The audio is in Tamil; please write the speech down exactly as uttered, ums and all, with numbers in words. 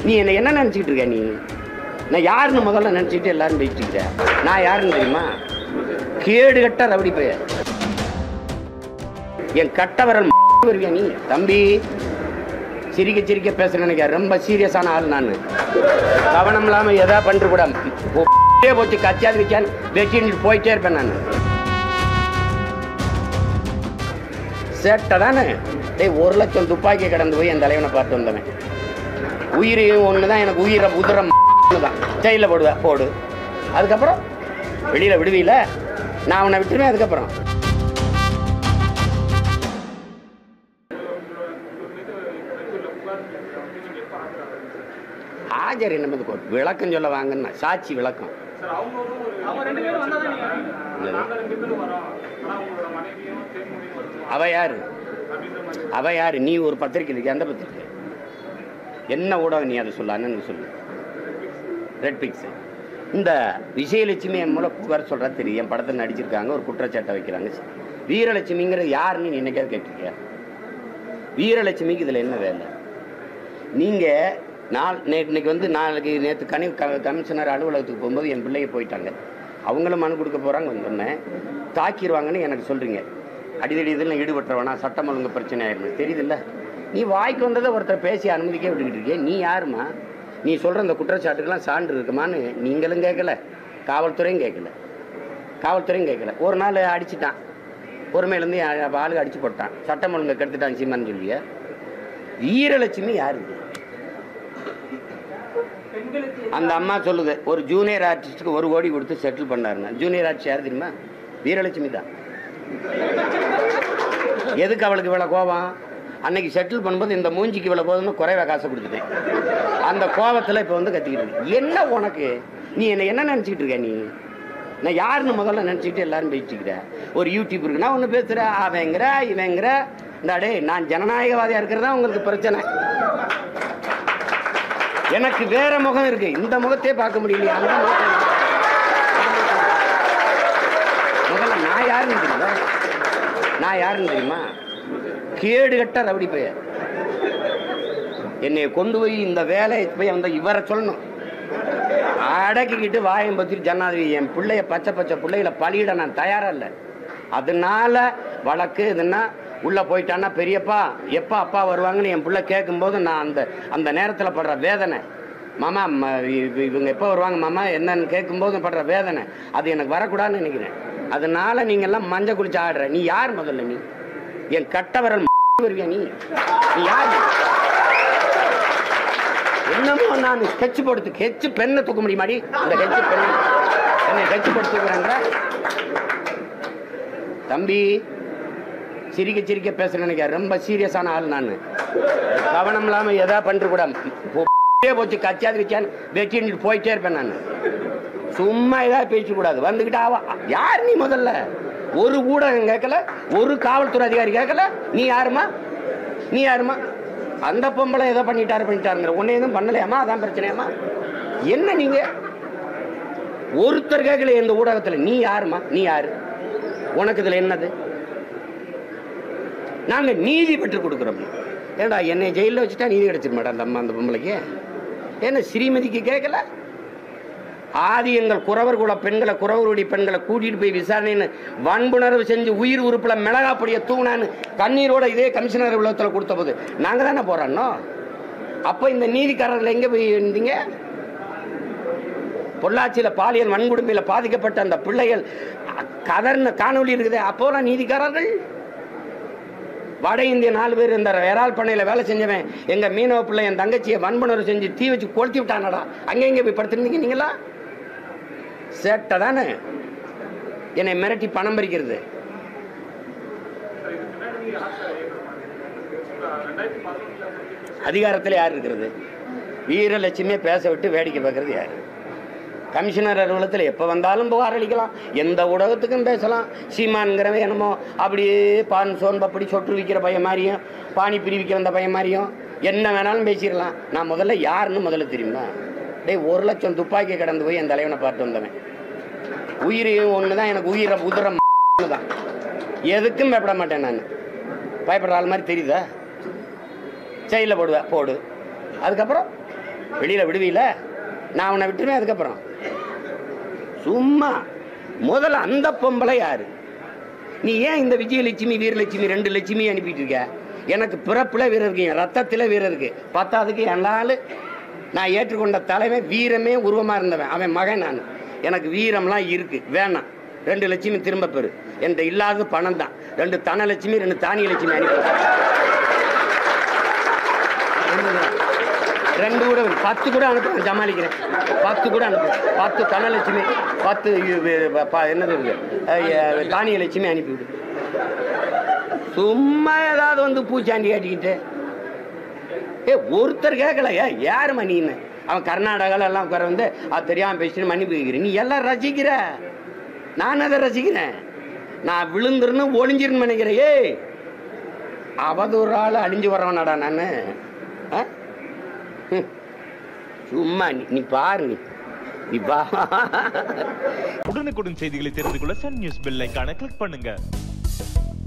நீ என்ன என்ன நினச்சிக்கிட்டு இருக்க? நீ நான் யாருன்னு முதல்ல நினச்சிக்கிட்டு எல்லாரும் பேசிட்டு நான் யாருன்னு தெரியுமா? கேடு கட்ட ரவுடி போய என் கட்ட வரல் வருவியா நீ? தம்பி சிரிக்க சிரிக்க பேச நினைக்க ரொம்ப சீரியஸான ஆள் நான். கவனம் இல்லாமல் எதா பண்ணுற கூட போச்சு கச்சாது வச்சான்னு வச்சுட்டு போயிட்டே இருப்பேன் நான். சேட்டை தானே டேய், ஒரு லட்சம் துப்பாக்கி கடந்து போய் என் தலைவனை பார்த்து வந்தவன். உயிரையும் ஒன்று தான் எனக்கு, உயிரை உதிரம் தான். ஜெயிலில் போடுவேன் போடு. அதுக்கப்புறம் வெளியில் விடுவில நான் அவனை விட்டுருவேன். அதுக்கப்புறம் ஆஜர் என்ன விளக்கம் சொல்ல வாங்கன்னா சாட்சி விளக்கம். அவ யாரு? அவ யாரு? நீ ஒரு பத்திரிக்கை இருக்கு, அந்த பத்திரிக்கை என்ன ஊடகம்? நீ அதை சொல்ல அண்ணன் சொல்லு. ரெட் பிக்ஸ் இந்த விஜயலட்சுமி என் மூலம் புகார் சொல்கிறா தெரியும். என் படத்தை நடிச்சிருக்காங்க, ஒரு குற்றச்சாட்டை வைக்கிறாங்க. வீரலட்சுமிங்கிறது யாருன்னு நீ என்னைக்காவது கேட்டிருக்கியா? வீரலட்சுமிக்கு இதில் என்ன வேலை? நீங்கள் நாள் நே இன்னைக்கு வந்து நாளைக்கு நேற்று கனி க கமிஷனர் அலுவலகத்துக்கு போகும்போது என் பிள்ளைய போயிட்டாங்க. அவங்களும் மனு கொடுக்க போகிறாங்க. வந்தோடனே தாக்கிடுவாங்கன்னு எனக்கு சொல்கிறீங்க. அடிதடி இதில் ஈடுபட்டுறவனா சட்டம் ஒழுங்கு பிரச்சனை ஆயிருந்து தெரியுதுல்ல? நீ வாய்க்கு வந்ததை ஒருத்தர் பேசி அனுமதிக்க விட்டுக்கிட்டு இருக்கிய. நீ யாருமா? நீ சொல்கிற அந்த குற்றச்சாட்டுக்கெல்லாம் சான்று இருக்குமான்னு நீங்களும் கேட்கல, காவல்துறையும் கேட்கல. காவல்துறையும் கேட்கல. ஒரு நாள் அடிச்சுட்டான், பொறுமையிலேருந்து ஆளுக அடிச்சு போட்டான், சட்டம் ஒழுங்கை கெடுத்துட்டான் சீமான்னு சொல்லிய. வீரலட்சுமி யாரு? அந்த அம்மா சொல்லுது ஒரு ஜூனியர் ஆர்டிஸ்ட்டுக்கு ஒரு கோடி கொடுத்து செட்டில் பண்ணாருன்னா. ஜூனியர் ஆர்டிஸ்ட் யார் தெரியுமா? வீரலட்சுமி தான். எதுக்கு அவளுக்கு இவ்வளோ கோபம்? அன்னைக்கு செட்டில் பண்ணும்போது இந்த மூஞ்சிக்கு இவ்வளோ போதும்னு குறைவாக காசை கொடுத்துட்டேன். அந்த கோபத்தில் இப்போ வந்து கத்திக்கிட்டு இருக்கு. என்ன உனக்கு? நீ என்ன என்ன நினச்சிக்கிட்டு இருக்க? நீ நான் யாருன்னு முதல்ல நினச்சிக்கிட்டு எல்லாரும் பேசிக்கிற. ஒரு யூடியூப் இருக்குன்னா ஒன்று பேசுகிற, அவங்கிற இவங்கிற. இந்த டே நான் ஜனநாயகவாதியாக இருக்கிறதா உங்களுக்கு பிரச்சனை. எனக்கு வேற முகம் இருக்கு, இந்த முகத்தையே பார்க்க முடியலையா? அந்த முகத்தை முதல்ல நான் யாருன்னு தெரியுமா? நான் யாருன்னு தெரியுமா? கேடு கட்ட ரவுடி போய என்னை கொண்டு போய் இந்த வேலையை போய் அந்த இவரை சொல்லணும். அடக்கிக்கிட்டு வாயம் பத்திட்டு ஜனாதிபதி என் பிள்ளைய பச்சை பச்சை பிள்ளைகளை பழியிட நான் தயாரா இல்லை. அதனால வழக்கு இதுன்னா உள்ளே போயிட்டான்னா பெரியப்பா எப்போ அப்பா வருவாங்கன்னு என் பிள்ளை கேட்கும்போது நான் அந்த அந்த நேரத்தில் படுற வேதனை, மாமா இவங்க எப்போ வருவாங்க மாமா என்னன்னு கேட்கும்போது படுற வேதனை, அது எனக்கு வரக்கூடாதுன்னு நினைக்கிறேன். அதனால நீங்கள்லாம் மஞ்சள் குளிச்சு ஆடுற. நீ யார் முதல்ல? நீ என் கட்ட வரல் வருவியா? நீ நீ யார்? என்னமோ நான் ஸ்கெட்ச் போடுத்து கெச்சு பெண்ணை தூக்க முடியுமாடி? இந்த கெச்சு பெண்ணை என்னை கெச்சு போட்டு தூக்குறேன்ற தம்பி சிரிக்க சிரிக்க பேச நினைக்க ரொம்ப சீரியஸான ஆள் நான். கவனம் இல்லாமல் எதா பண்ணுற கூட போச்சு கச்சாது வச்சான்னு வச்சுட்டு போயிட்டே இருப்பேன் நான். சும்மா ஏதாவது பேசக்கூடாது. வந்துக்கிட்டு ஆவா யார் நீ? முதல்ல ஒரு ஊடகம் கேட்கல, ஒரு காவல்துறை அதிகாரி கேட்கல. நீ யாருமா? நீ யாருமா? அந்த பொம்பளை ஏதோ பண்ணிட்டாரு பண்ணிட்டாருங்கிற ஒன்னே எதுவும் பண்ணலையாமா? அதான் பிரச்சனையாமா? என்ன நீங்க ஒருத்தர் கேட்கல இந்த ஊடகத்தில். நீ யாருமா? நீ யாரு? உனக்கு இதுல என்னது? நாங்க நீதி பெற்று கொடுக்குறோம். ஏண்டா என்னை ஜெயிலில் வச்சுட்டா நீதி கிடைச்சிட மாட்டா அந்த அம்மா அந்த பொம்பளைக்கு? என்ன ஸ்ரீமதிக்கு கேட்கல? ஆதி எங்கள் குறவர் குல பெண்களை குறவருடைய பெண்களை கூட்டிட்டு போய் விசாரணைன்னு வன்புணர்வு செஞ்சு உயிர் உறுப்புல மிளகாப்படிய தூணான்னு கண்ணீரோட இதே கமிஷனர் உலகத்தில் கொடுத்த போது நாங்க தானே போறோம். அப்ப இந்த நீதிக்காரர்கள் எங்க போய் இருந்தீங்க? பொள்ளாச்சியில பாலியல் வன்கொடுமையில பாதிக்கப்பட்ட அந்த பிள்ளைகள் கதர்ன காணொலி இருக்குது. அப்போலாம் நீதிக்காரர்கள். வட இந்திய நாலு பேர் இந்த வேறால் பண்ணையில் வேலை செஞ்சவன் எங்க மீனவ பிள்ளை என் தங்கச்சியை வன்புணர்வு செஞ்சு தீ வச்சு கொளுத்தி விட்டானடா. அங்கே எங்கே போய் படுத்துருந்தீங்க நீங்களா? சேட்டை தானே என்னை மிரட்டி பணம் பறிக்கிறது. அதிகாரத்தில் யார் இருக்கிறது? வீரலட்சுமியை பேச விட்டு வேடிக்கை பார்க்கறது யாரு? கமிஷனர் அலுவலகத்தில் எப்போ வந்தாலும் புகார் அளிக்கலாம், எந்த ஊடகத்துக்கும் பேசலாம். சீமான்கிறவன் என்னமோ அப்படியே பான் சோன் பப்படி சொட்டு விற்கிற பையன் மாதிரியும் பானி பிரிவிக்க வந்த பையன் மாதிரியும் என்ன வேணாலும் பேசிடலாம். நான் முதல்ல யாருன்னு முதல்ல தெரியுமா? டே ஒரு லட்சம் துப்பாக்கி கடந்து போய் என் தலைவனை பார்த்து வந்தவன். உயிரையும் ஒன்று தான் எனக்கு, உயிரை உதிரம் தான். எதுக்கும் பயப்பட மாட்டேன் நான். பயப்படுற ஆள் மாதிரி தெரியுதா? ஜெயிலில் போடுவேன் போடு. அதுக்கப்புறம் வெளியில் விடுவீல, நான் அவனை விட்டுருவேன். அதுக்கப்புறம் சும்மா முதல்ல அந்த பொம்பளை யாரு? நீ ஏன் இந்த விஜயலட்சுமி வீரலட்சுமி ரெண்டு லட்சுமி அனுப்பிட்டு இருக்க? எனக்கு பிறப்புல வீரர் இருக்கீங்க, ரத்தத்தில் வீரர் இருக்கு. பத்தாவதுக்கு என்னாலும் நான் ஏற்றுக்கொண்ட தலைமை வீரமே உருவமாக இருந்தவன், அவன் மகன் நான். எனக்கு வீரம்லாம் இருக்கு, வேணாம். ரெண்டு லட்சுமி திரும்ப பெறு. என்கிட்ட இல்லாத பணம் தான். ரெண்டு தனலட்சுமி ரெண்டு தானிய லட்சுமி அனுப்பி ரெண்டு கூட பத்து கூட அனுப்புறேன், சமாளிக்கிறேன். பத்து கூட அனுப்புறேன். பத்து தனலட்சுமி பத்து என்னது தானிய லட்சுமி அனுப்பிவிடு. சும்மா ஏதாவது வந்து பூச்சாண்டி காட்டிக்கிட்டு ஏ ஒருத்தர் கேட்கல. ஏ யாருமா நீன்னு? அவன் கர்நாடகாவில் எல்லாம் உட்கார வந்து அது தெரியாமல் பேசிட்டு மன்னிப்பு கேட்கிறேன். நீ எல்லாம் ரசிக்கிற, நான் அதை ரசிக்கிறேன். நான் விழுந்துருன்னு ஒளிஞ்சிருன்னு நினைக்கிறேன். ஏய் அவதூறால் அழிஞ்சு வர்றவனாடா நான். சும்மா நீ பாரு, நீ பா. உடனுக்குடன் செய்திகளை தெரிந்து கொள்ள சன் நியூஸ் பெல் ஐகானை கிளிக் பண்ணுங்க.